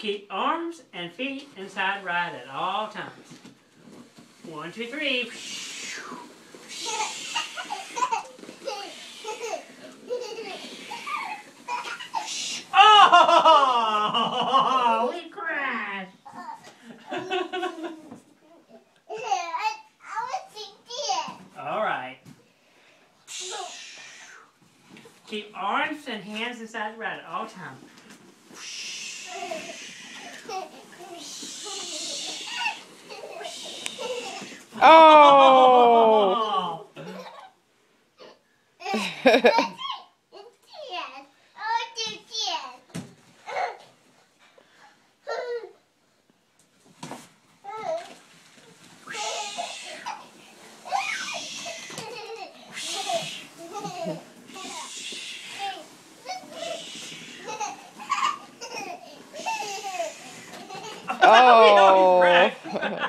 Keep arms and feet inside right at all times. 1, 2, 3. Oh, we crashed. All right. Keep arms and hands inside right at all times. Oh! Oh!